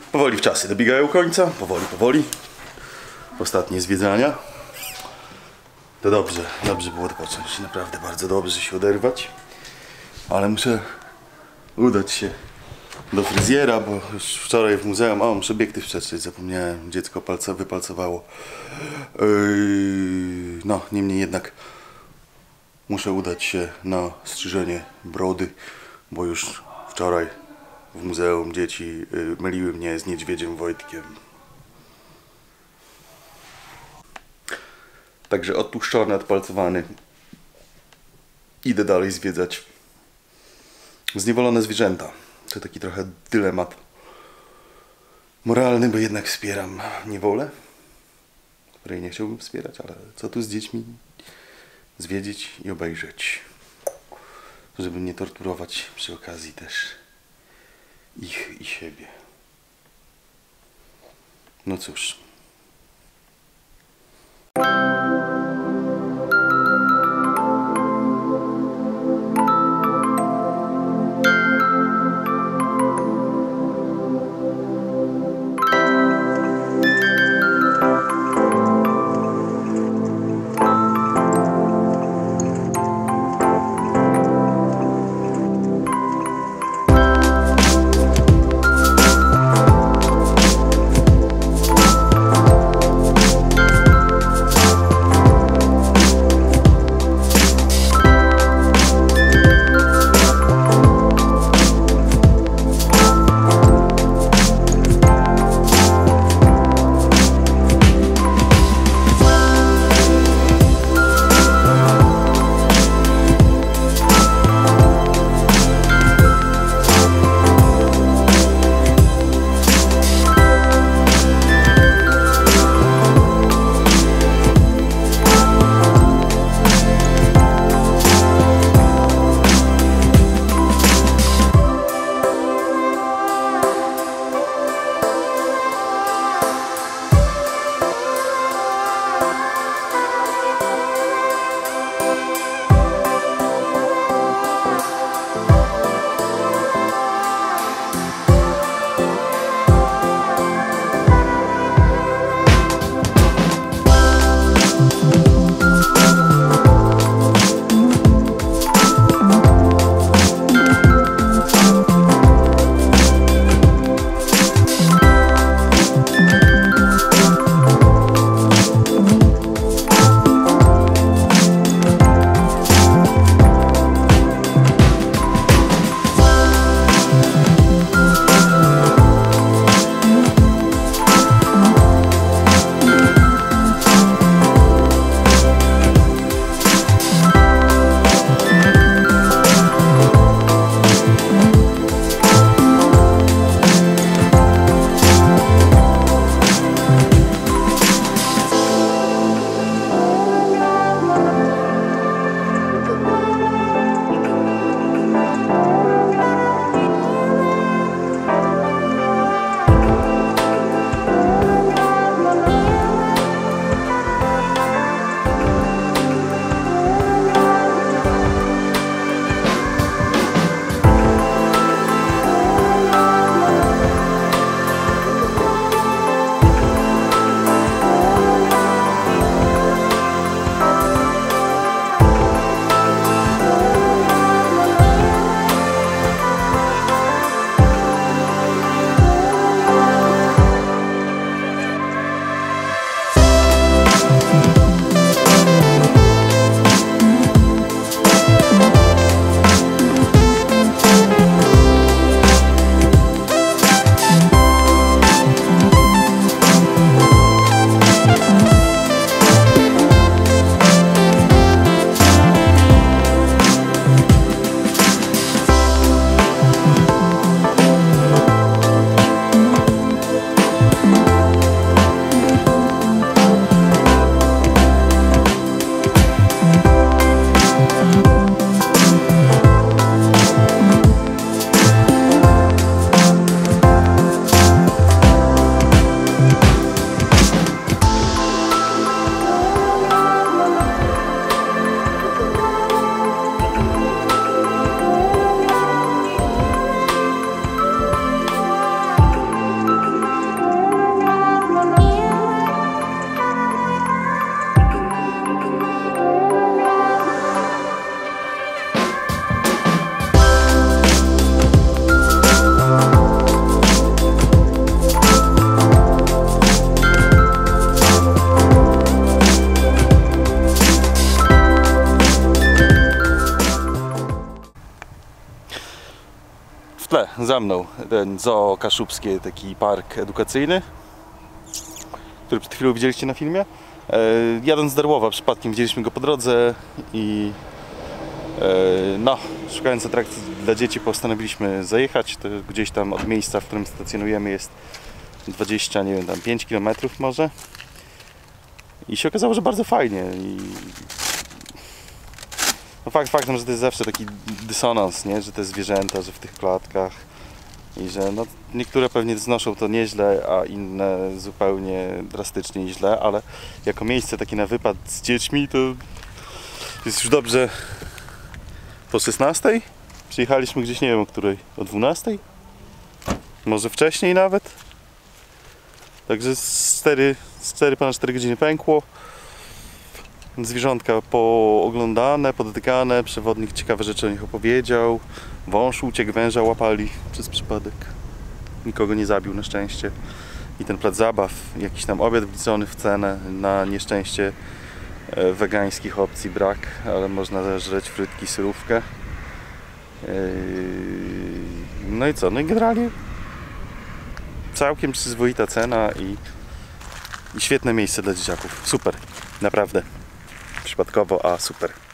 Powoli wczasy dobiegają końca, powoli. Ostatnie zwiedzania. To dobrze było odpocząć. Naprawdę bardzo dobrze się oderwać. Ale muszę udać się do fryzjera, bo już wczoraj w muzeum, muszę obiektyw przetrzeć, zapomniałem, dziecko wypalcowało. No, niemniej jednak muszę udać się na strzyżenie brody, bo już wczoraj w muzeum dzieci myliły mnie z niedźwiedziem Wojtkiem. Także odpuszczony, odpalcowany. Idę dalej zwiedzać zniewolone zwierzęta. To taki trochę dylemat moralny, bo jednak wspieram niewolę, której nie chciałbym wspierać, ale co tu z dziećmi zwiedzić i obejrzeć, żeby nie torturować przy okazji też ich i siebie. No cóż. za mną ten Zoo Kaszubskie, taki park edukacyjny, który przed chwilą widzieliście na filmie. Jadąc z Darłowa przypadkiem widzieliśmy go po drodze i no, szukając atrakcji dla dzieci postanowiliśmy zajechać. To gdzieś tam od miejsca, w którym stacjonujemy, jest 20, nie wiem, tam 5 km może. I się okazało, że bardzo fajnie. I no faktem, że to jest zawsze taki dysonans, nie? Że te zwierzęta, że w tych klatkach i że no, niektóre pewnie znoszą to nieźle, a inne zupełnie drastycznie źle, ale jako miejsce takie na wypad z dziećmi to jest już dobrze po 16. Przyjechaliśmy gdzieś, nie wiem o której, o 12? Może wcześniej nawet. Także ponad 4 godziny pękło. Zwierzątka pooglądane, podotykane, przewodnik ciekawe rzeczy o nich opowiedział. Wąż uciekł, węża łapali przez przypadek. Nikogo nie zabił na szczęście. I ten plac zabaw, jakiś tam obiad wliczony w cenę, na nieszczęście wegańskich opcji brak, ale można żreć frytki, surówkę. No i co? No i generalnie całkiem przyzwoita cena i świetne miejsce dla dzieciaków. Super, naprawdę. Przypadkowo, a super.